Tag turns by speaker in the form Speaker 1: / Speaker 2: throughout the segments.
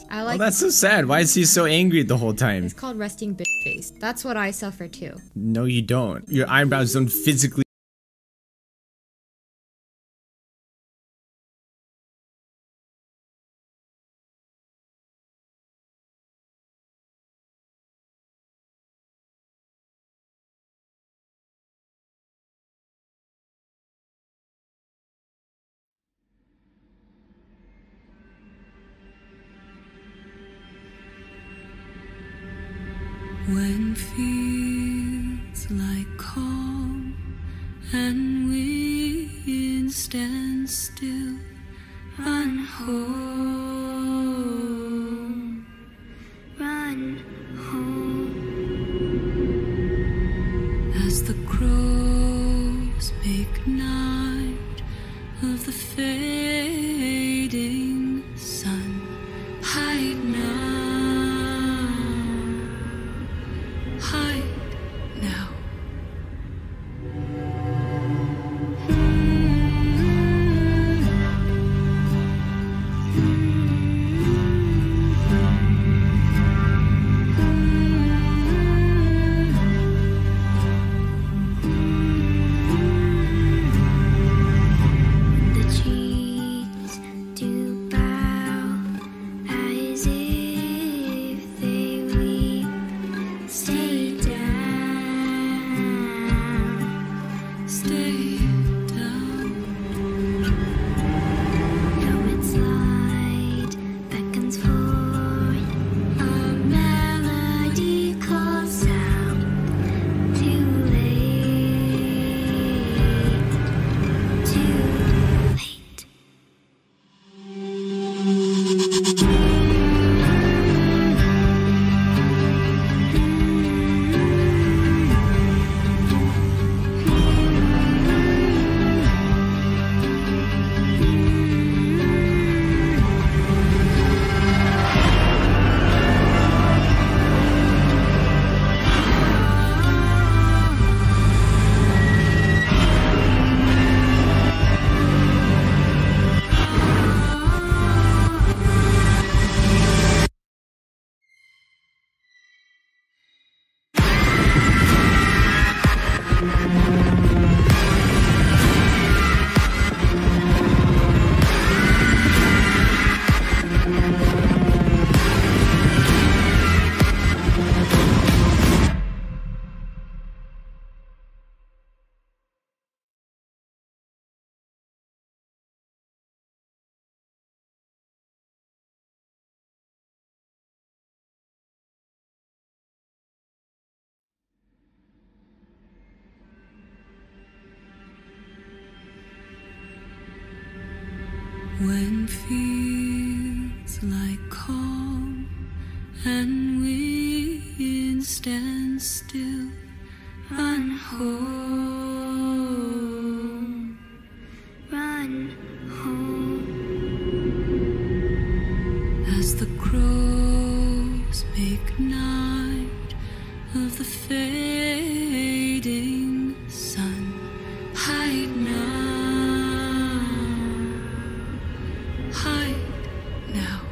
Speaker 1: I
Speaker 2: Oh,
Speaker 1: like.
Speaker 2: that's so sad. Why is he so angry the whole time?
Speaker 1: It's called resting bitch face. That's what I suffer too.
Speaker 2: No, you don't. Your eyebrows don't physically.
Speaker 3: When feels like calm and wind stands still, run home, run home. As the crows make night of the fading sun, hide now. Hide now. The cheeks do bow as if they weep. Stay down, stay down. Though its light beckons forth, a melody calls out. Too late, too late. When feels like calm and wind stands still, run home, run home. As the crows make night of the fading sun, hide now. Hide now.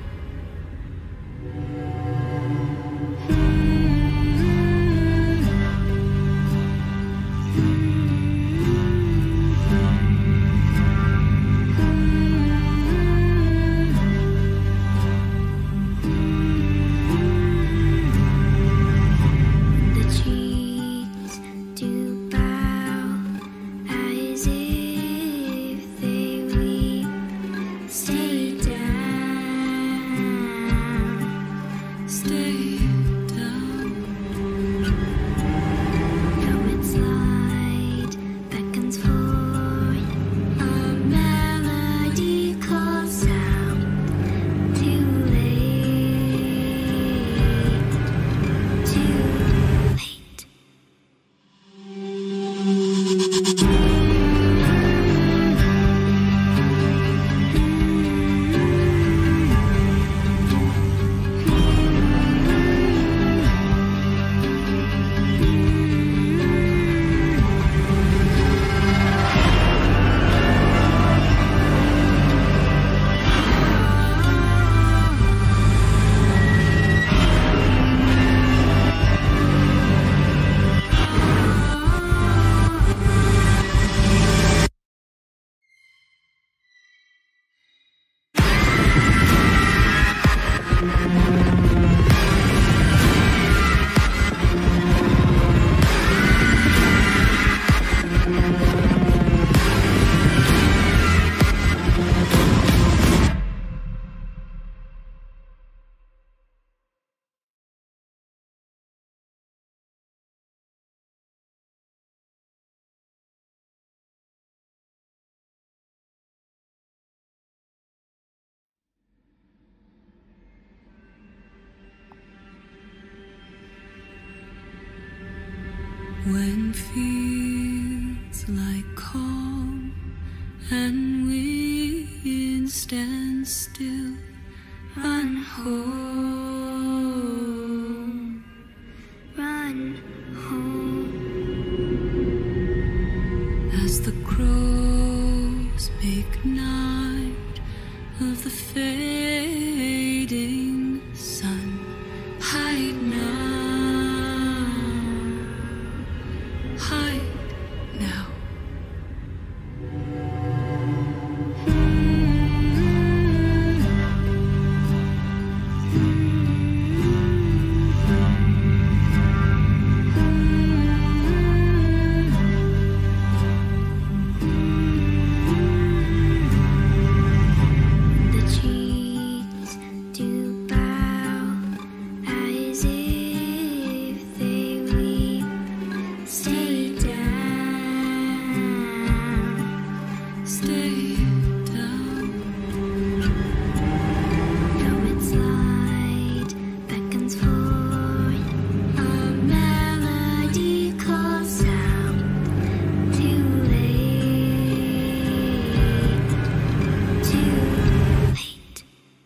Speaker 3: The cheese When fields like calm and wind stand still, run home, run home. As the crows make night of the fading sun, hide now, hide now.
Speaker 4: The trees do bow as if they weep. Stay down,
Speaker 3: Stay down.
Speaker 4: though its light beckons forth a melodical sound. Too late, too late.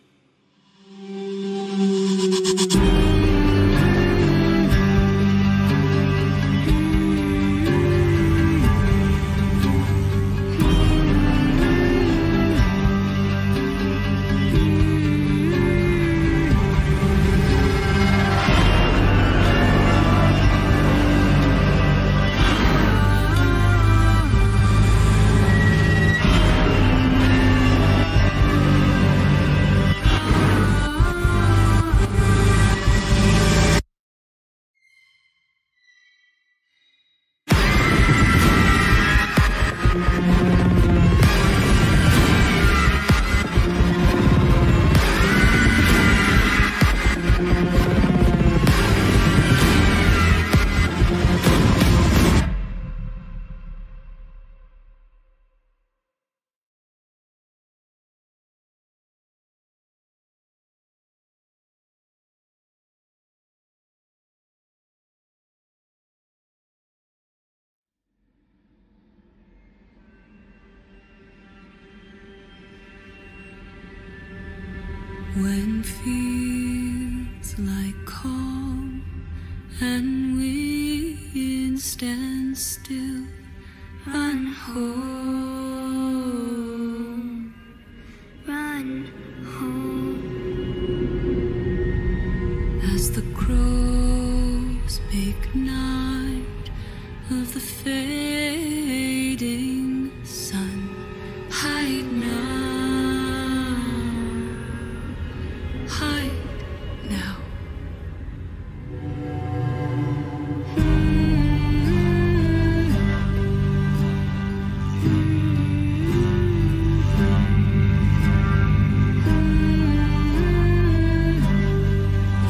Speaker 3: When fields like calm and wind stand still, run home,
Speaker 4: Run home.
Speaker 3: as the crows make night of the fading sun. Hide now, hide now.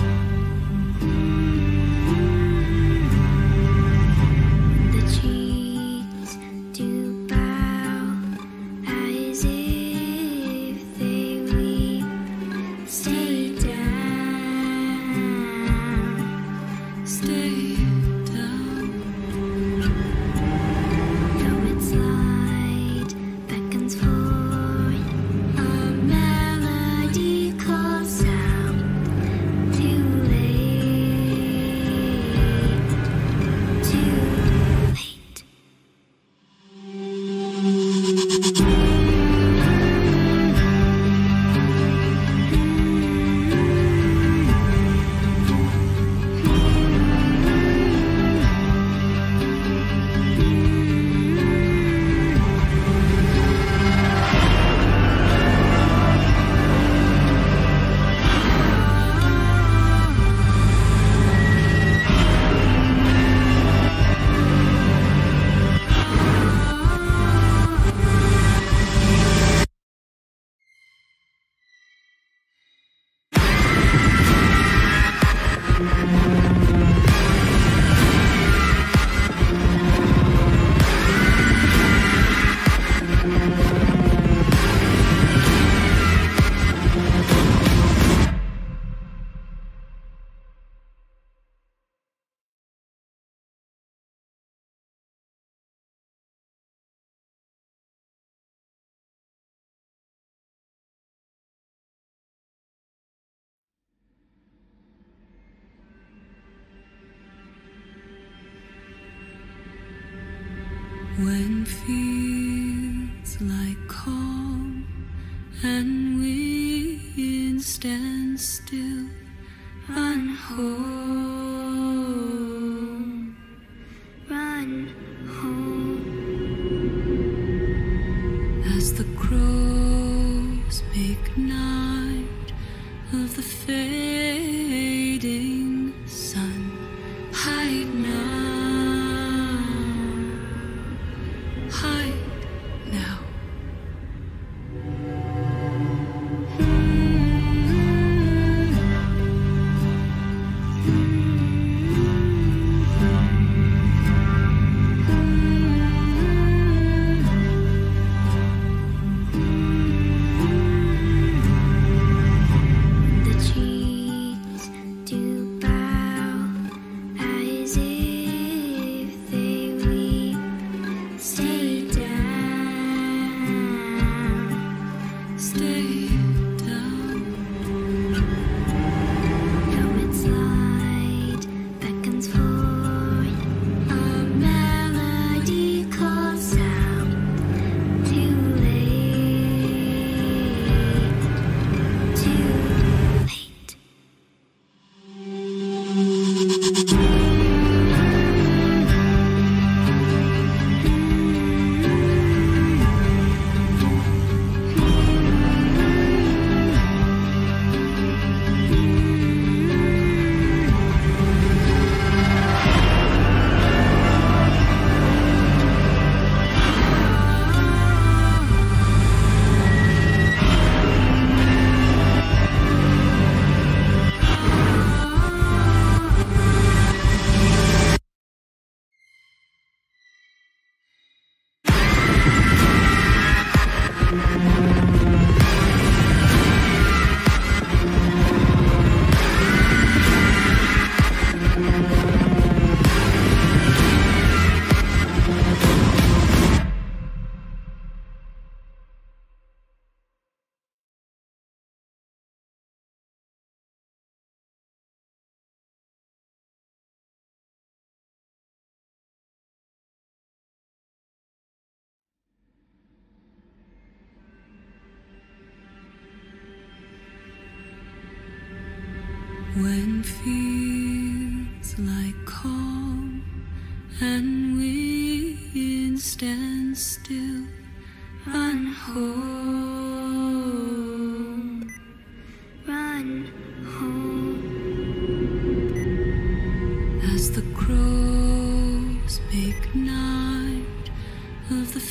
Speaker 4: The trees
Speaker 3: When feels like calm and wind stands still, run home,
Speaker 4: run home.
Speaker 3: as the crows make night of the fading sun. Hide now, hide now.
Speaker 4: The trees do bow as if they weep. Stay down,
Speaker 3: Stay down.
Speaker 4: though its light beckons forth. A melody calls out. Too late, too late.
Speaker 3: When feels like calm and wind stands still, run home,
Speaker 4: Run home.
Speaker 3: as the crows make night of the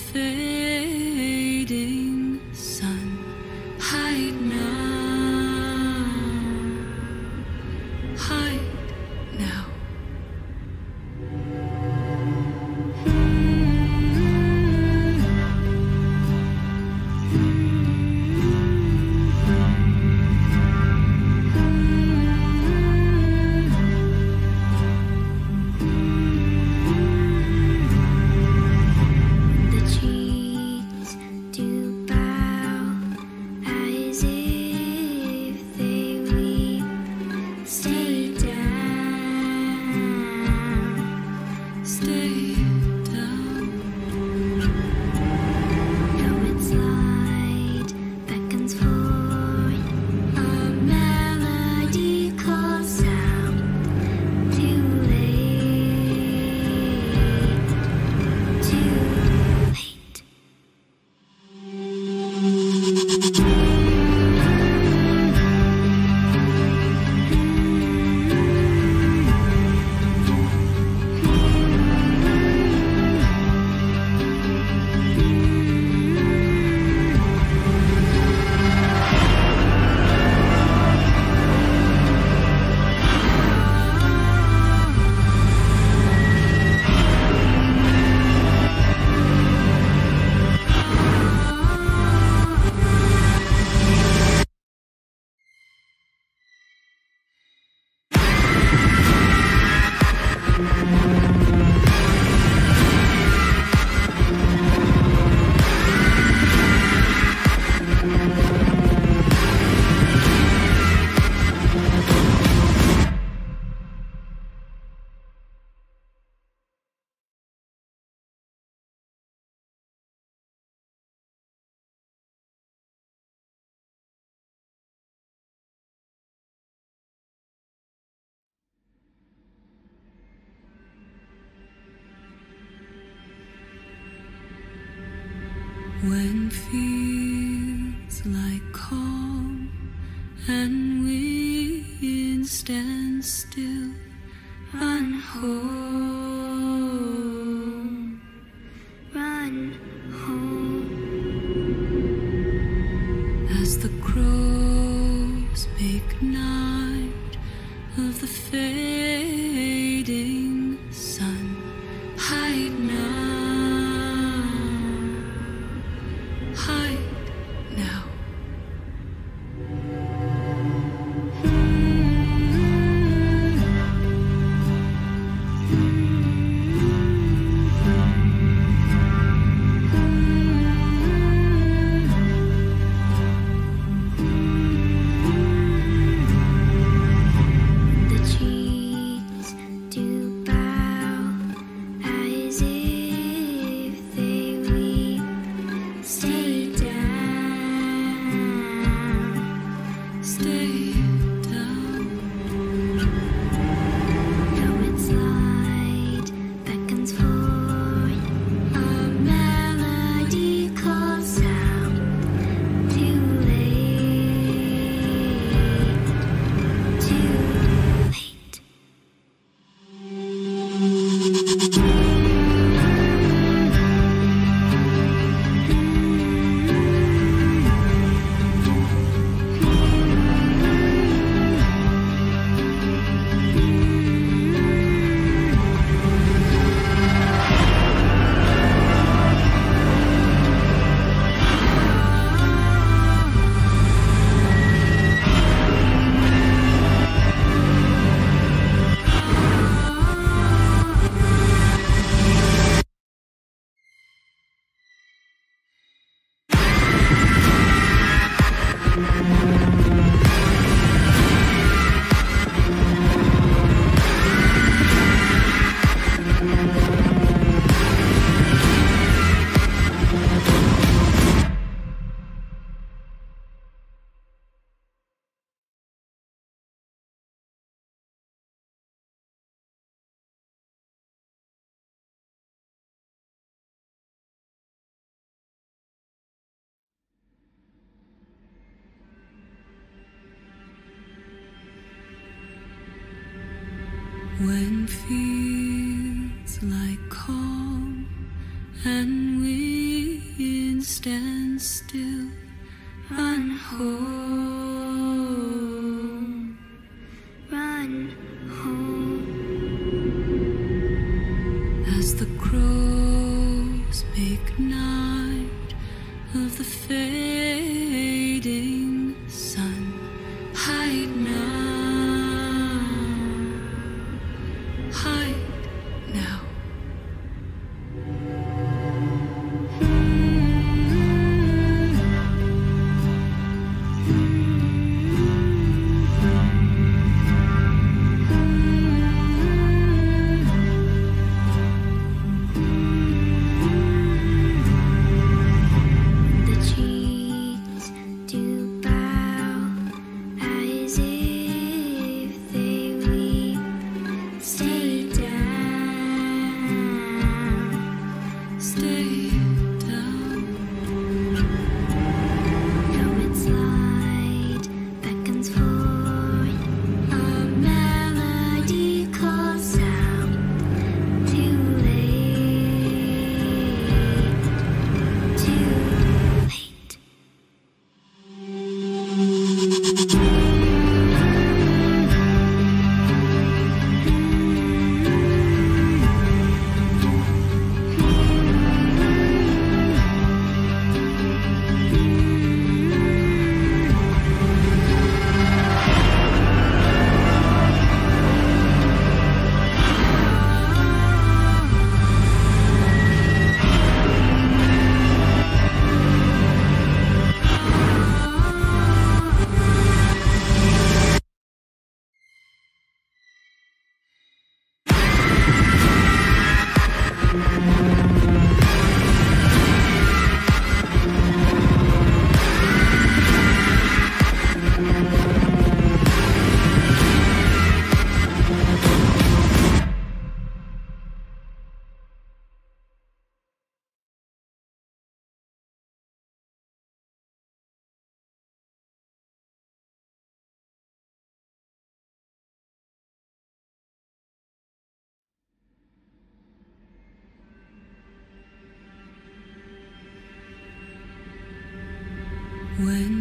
Speaker 3: fading sun. Hide now, hide now.
Speaker 4: The trees do bow as if they weep. Stay down,
Speaker 3: Stay down.
Speaker 4: though its light beckons forth. A melody calls out. Too late, too late.
Speaker 3: feels like calm and wind stands still, run home,
Speaker 4: run home.
Speaker 3: as the crows make night of the fading sun. Hide now, hide now.
Speaker 4: The trees do bow as if they weep. Stay down,
Speaker 3: Stay down.
Speaker 4: though its light beckons forth a melody calls out. Too late, too late.
Speaker 3: When feels like calm and wind stands still, run home,
Speaker 4: Run home.
Speaker 3: as the crows make night of the fading sun. Hide now, hide now.
Speaker 4: Mm-hmm.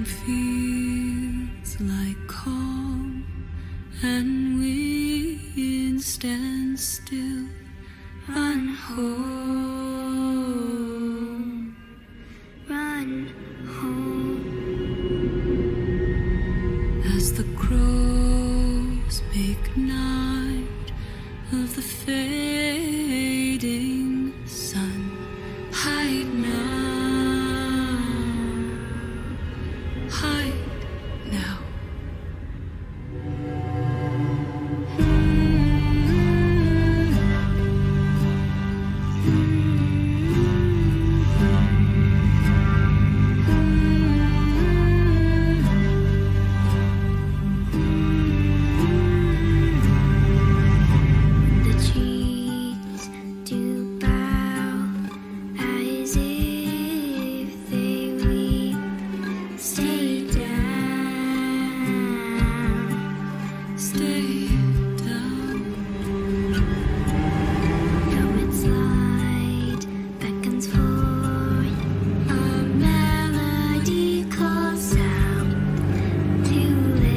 Speaker 3: When feels like calm and wind stands still, run home,
Speaker 4: run home.
Speaker 3: as the crows make night of the fading sun. Hide now, hide now.
Speaker 4: The trees do bow as if they weep. Stay down,
Speaker 3: Stay down.
Speaker 4: though its light beckons forth. A melody calls out. Too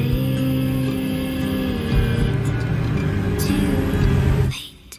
Speaker 4: late, too late.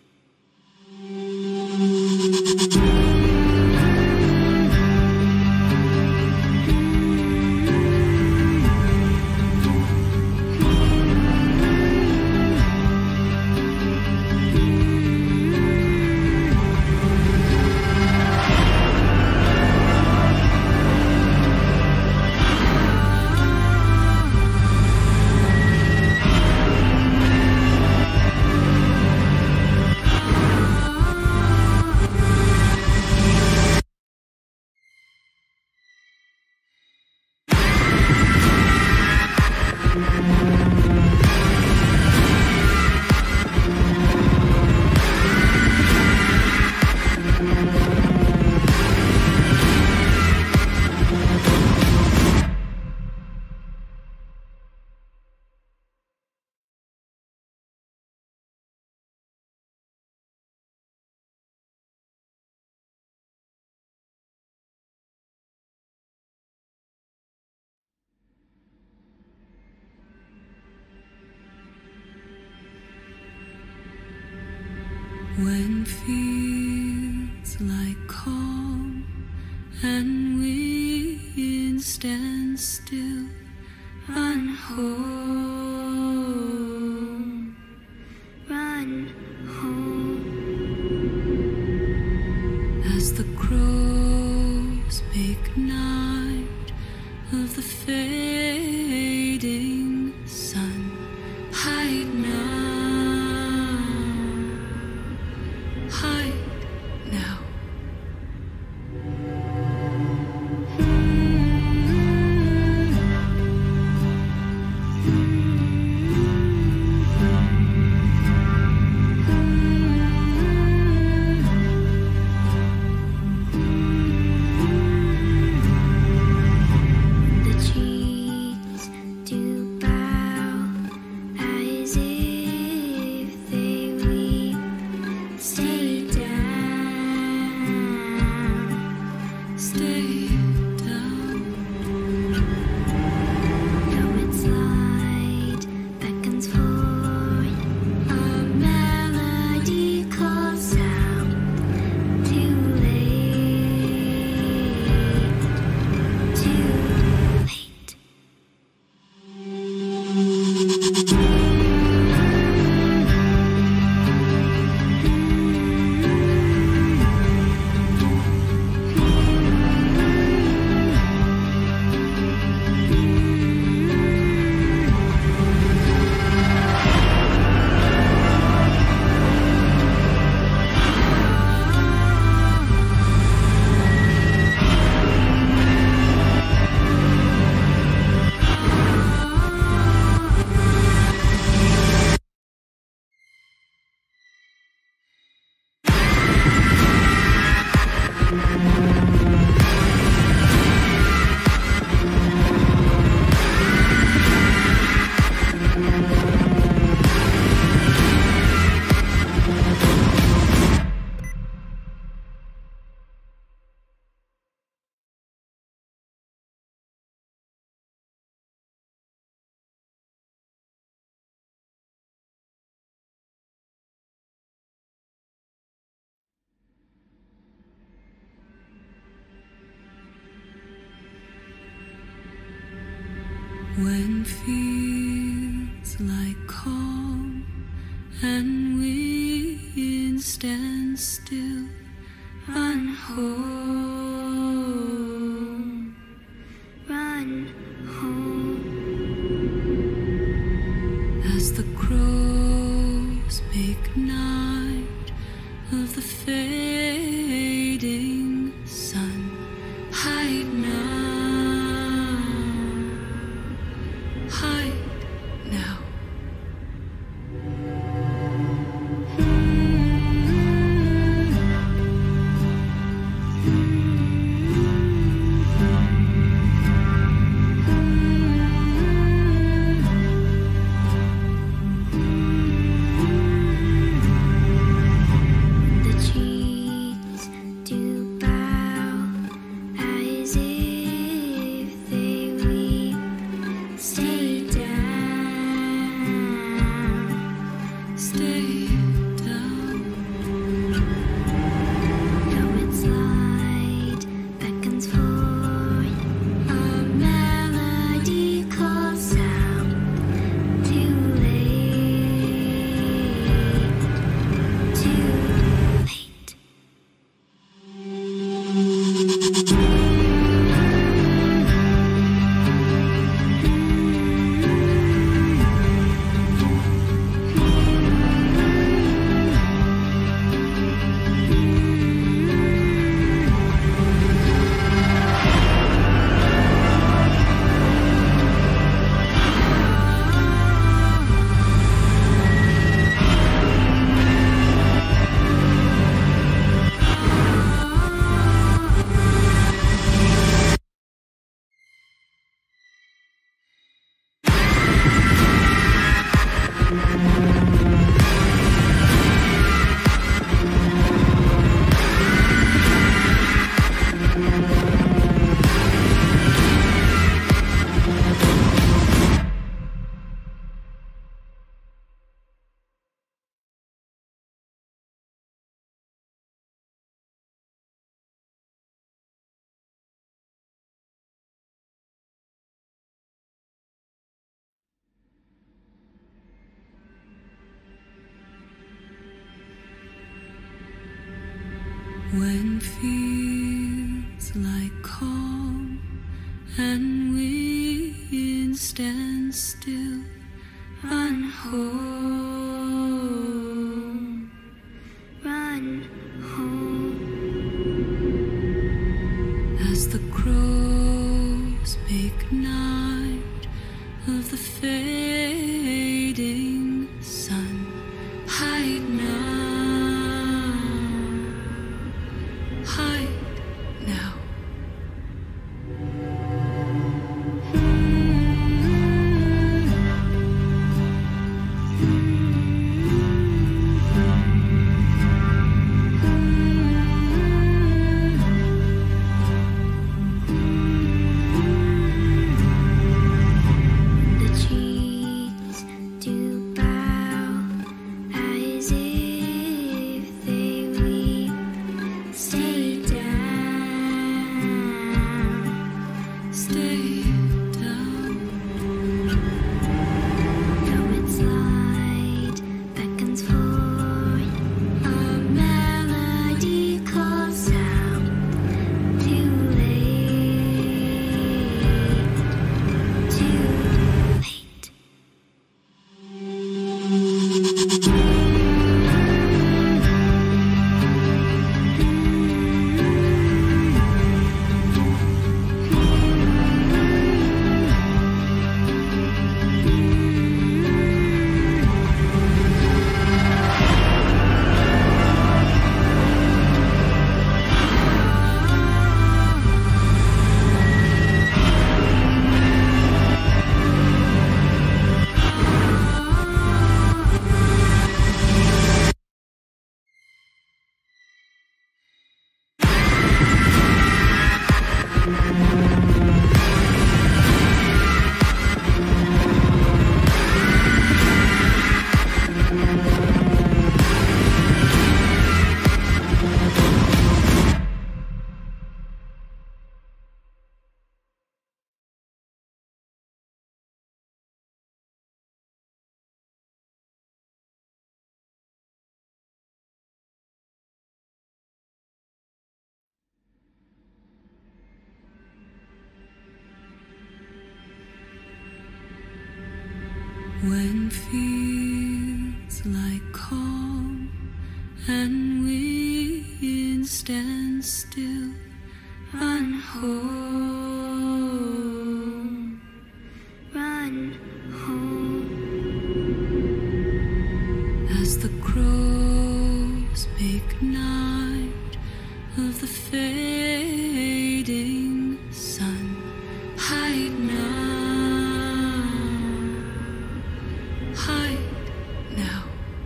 Speaker 3: When feels like calm and wind stands still, run home,
Speaker 4: Run home.
Speaker 3: as the crows make night of the fading sun. Hide now, hide now.
Speaker 4: Mm-hmm.
Speaker 3: when feels like calm and wind stands still, run home,
Speaker 4: run home.
Speaker 3: as the crows make night of the fading sun. Hide now, hide now.
Speaker 4: The trees do bow as if they weep. Stay down,
Speaker 3: Stay down.
Speaker 4: though its light beckons forth. A melody calls out. Too late, too late.
Speaker 3: When feels like calm and wind stands still, run home,
Speaker 4: Run home.
Speaker 3: as the crows make night of the fading sun. Hide now, hide now. When feels like calm and wind stands still, run home,
Speaker 4: run home.
Speaker 3: as the crows make night of the fading sun. Hide now, hide now.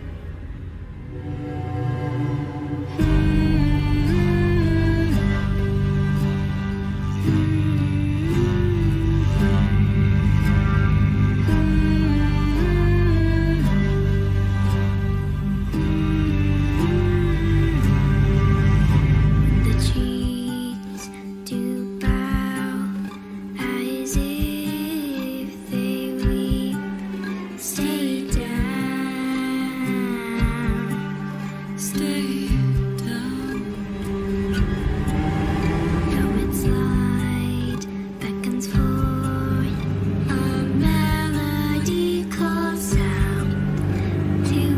Speaker 4: The cheeks do bow as if they weep. Stay down,
Speaker 3: Stay down.
Speaker 4: though its light beckons forth a melody calls out. Too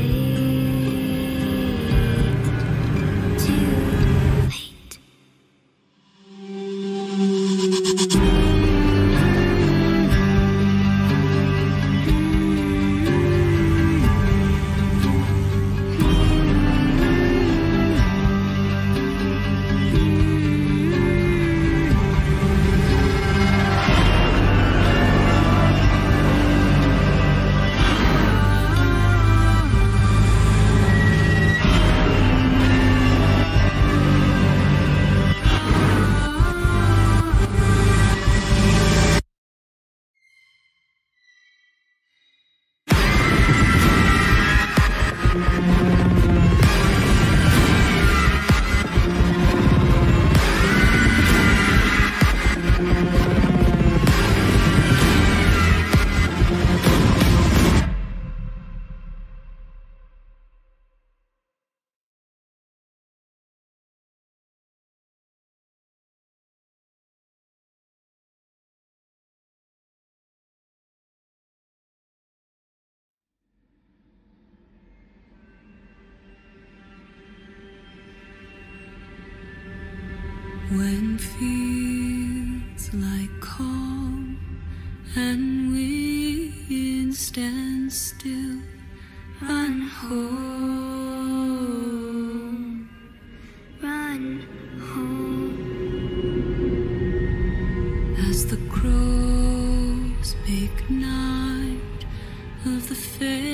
Speaker 4: late, too late.
Speaker 3: When feels like calm and wind stands still, run home,
Speaker 4: Run home.
Speaker 3: as the crows make night of the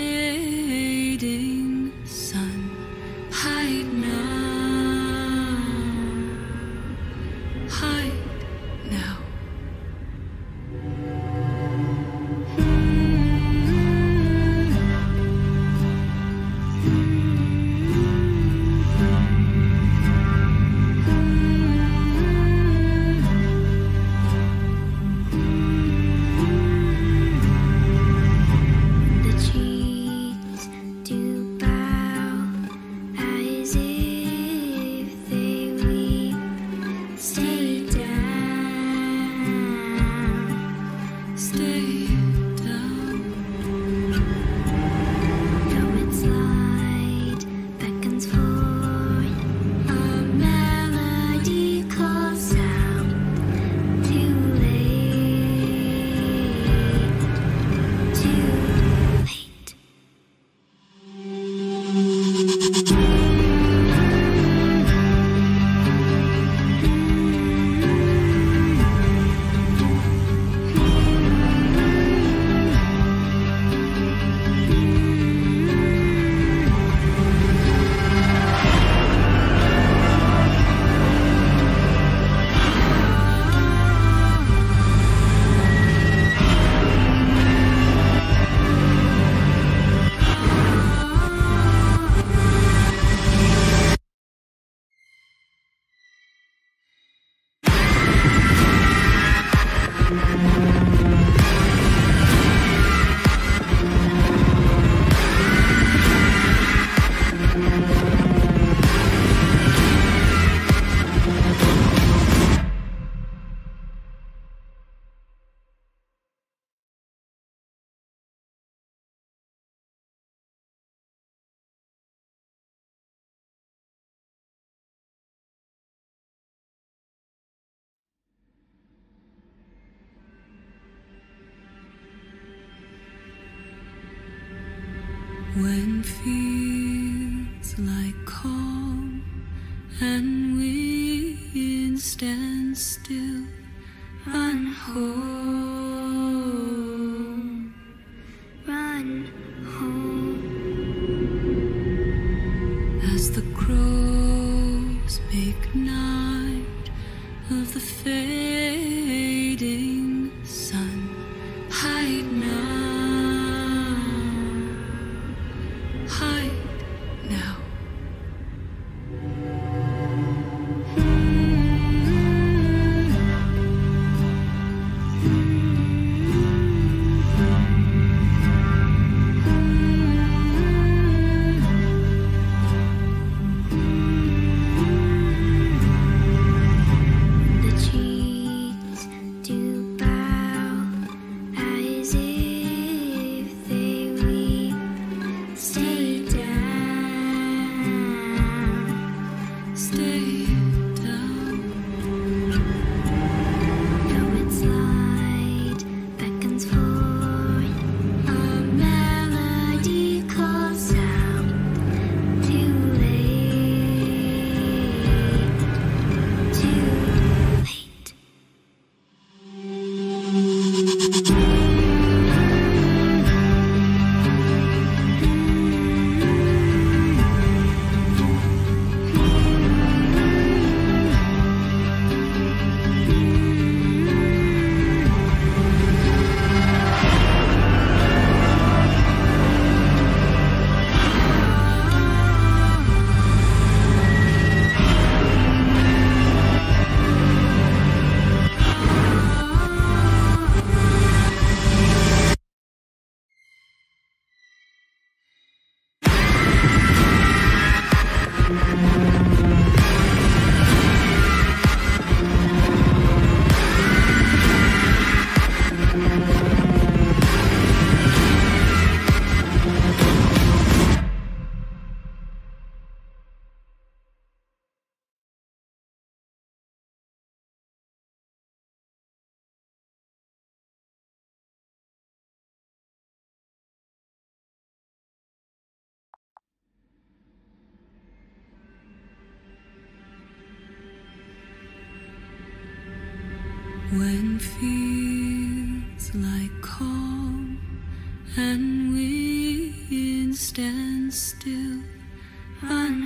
Speaker 3: fading sun. Hide now, hide now.
Speaker 4: The cheeks do
Speaker 3: When feels like calm and wind stands still, run home,
Speaker 4: run home.
Speaker 3: as the crows make night of the fading sun. Hide now, hide now.
Speaker 4: The trees do bow as if they weep. Stay down,
Speaker 3: Stay down.
Speaker 4: though its light beckons forth. A melody calls out. Too late, too late.
Speaker 3: When feels like calm and wind stands still, run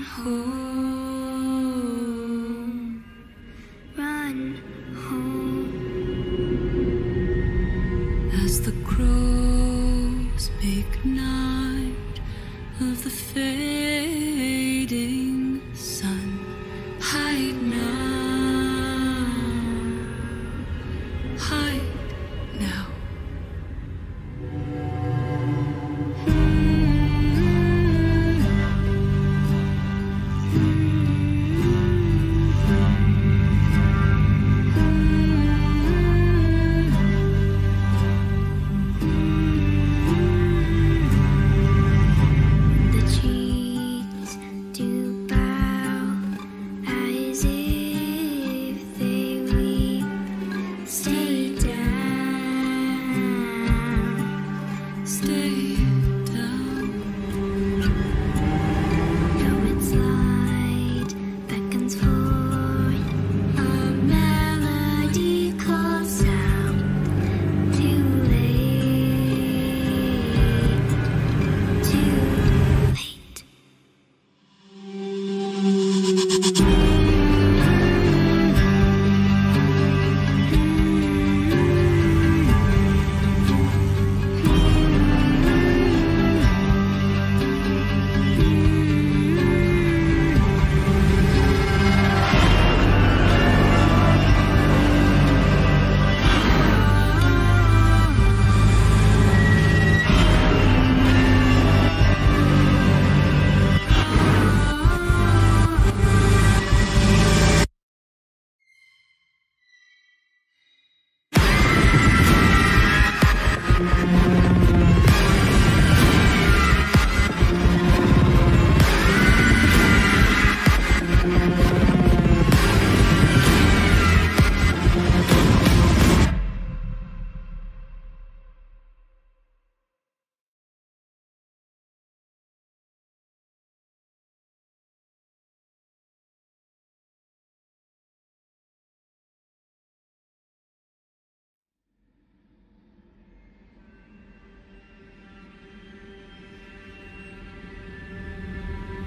Speaker 3: home,
Speaker 4: Run home.
Speaker 3: as the crows make night of the fading sun. Hide now, hide now.
Speaker 4: The trees do bow as if they weep. Stay down,
Speaker 3: Stay down.
Speaker 4: though its light beckons forth. A melody calls out. Too late, too late.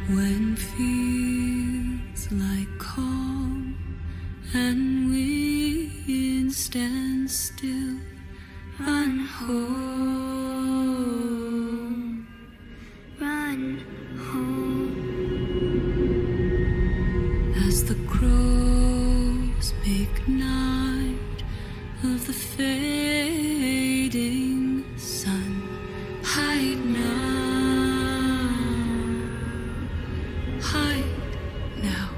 Speaker 3: When feels like calm and wind stands still, run home,
Speaker 4: run home.
Speaker 3: as the crows make night of the fading sun. Hide now, hide now.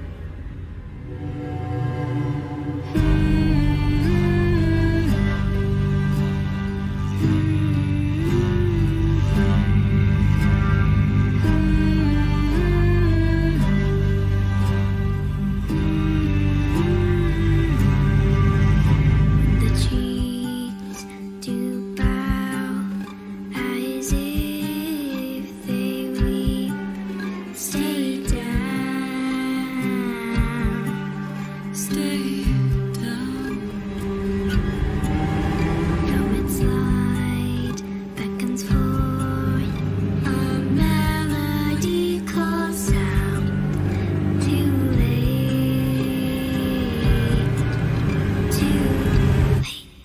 Speaker 4: The trees do bow as if they weep. Stay down.
Speaker 3: Stay down.
Speaker 4: Though its light beckons forth, a melody calls out. Too late, too late.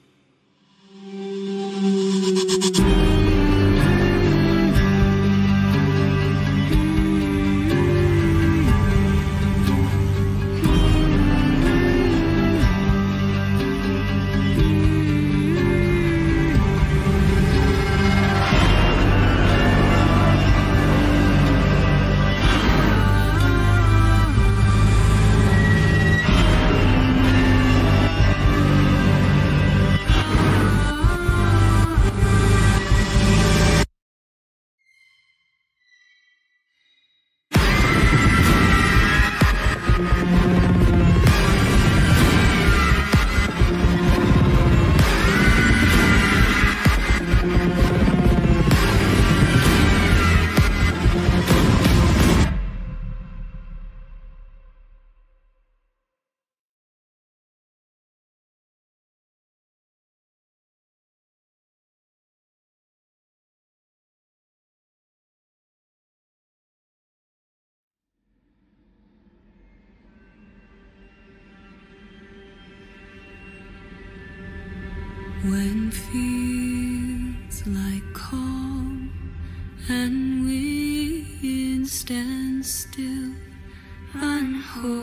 Speaker 3: When feels like calm and wind stands still, run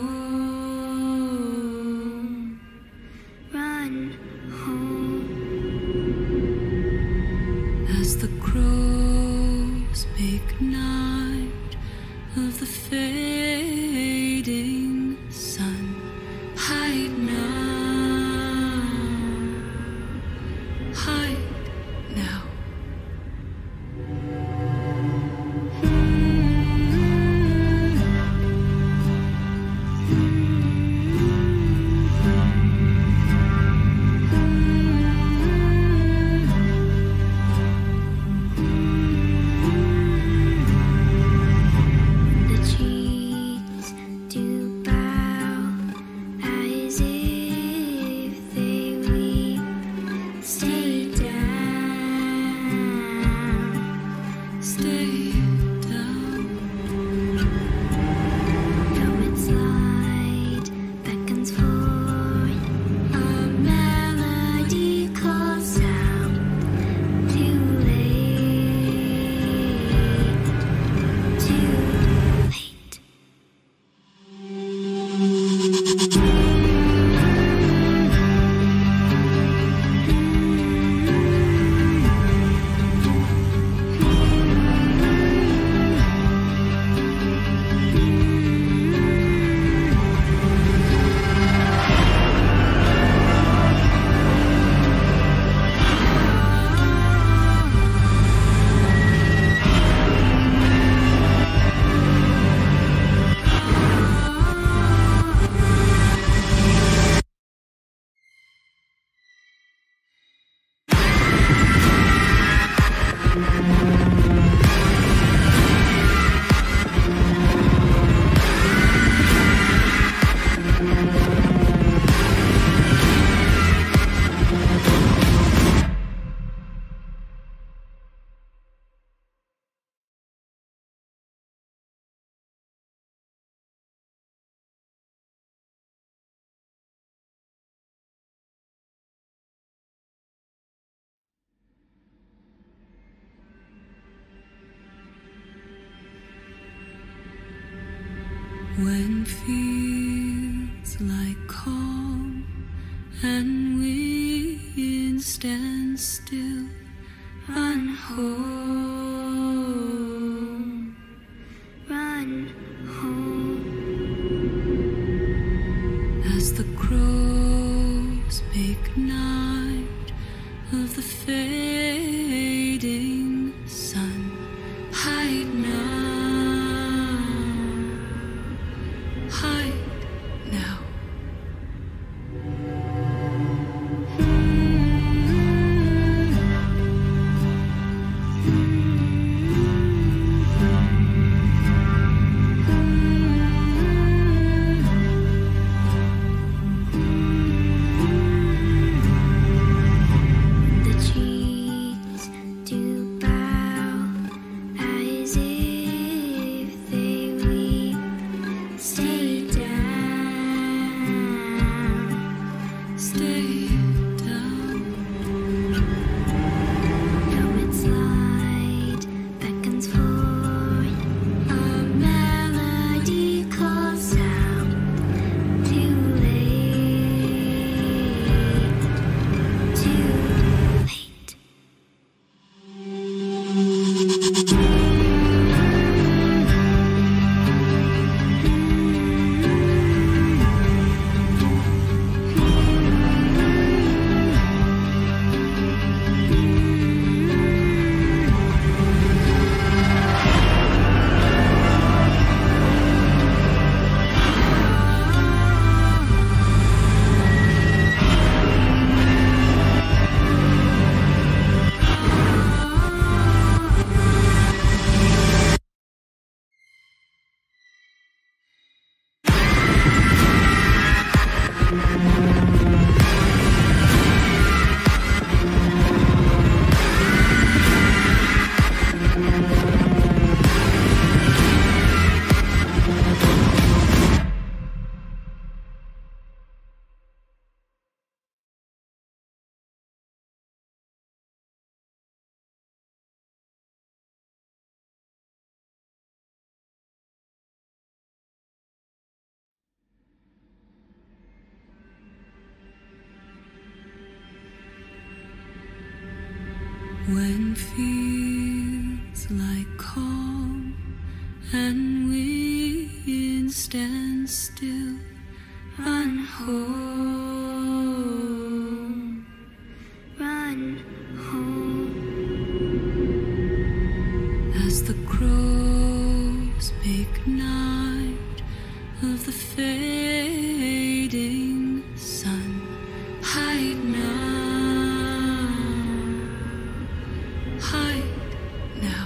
Speaker 3: home,
Speaker 4: Run home.
Speaker 3: as the crows make night of the fading sun. Hide now, hide now.
Speaker 4: The trees do bow as if they weep. Stay down.
Speaker 3: Stay down.
Speaker 4: Though its light beckons forth, a melody calls out. Too late, too late.
Speaker 3: When feels like calm and wind stands still, run home,
Speaker 4: run home.
Speaker 3: as the crows make night of the fading sun. Hide now, hide now.
Speaker 4: The cheeks do bow as if they weep. Stay down,
Speaker 3: Stay down.
Speaker 4: helmet's light beckons forth. A melody calls out. Too late, too late.
Speaker 3: When feels like calm and wind stands still, run home,
Speaker 4: Run home.
Speaker 3: as the crows make night of the fading sun. Hide now, hide now.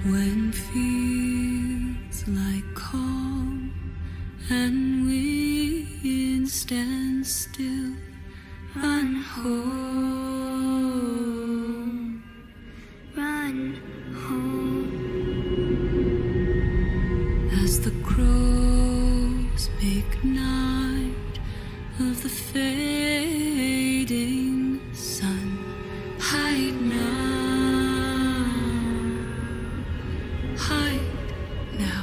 Speaker 3: when feels like calm and wind stands still. Run home,
Speaker 4: run home.
Speaker 3: as the crows make night of the fading sun. Hide now, hide now.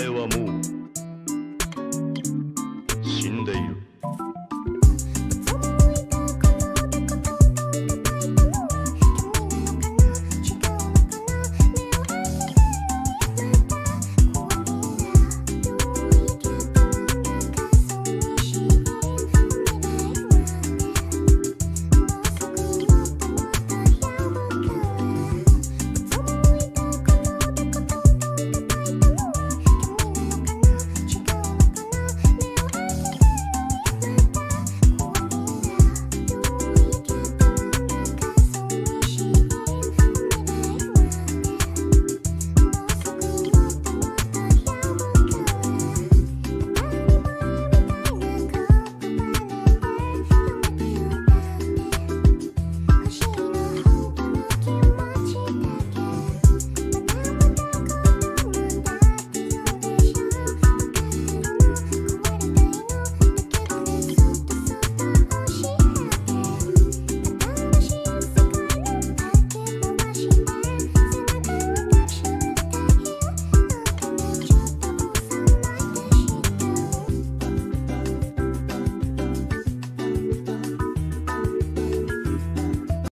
Speaker 5: 前はもう